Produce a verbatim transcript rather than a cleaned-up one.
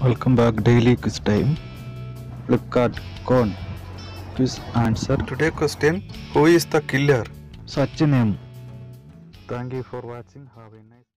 Welcome back daily quiz time. Flipkart con quiz answer. Today question, who is the killer? Sachin M. Thank you for watching. Have a nice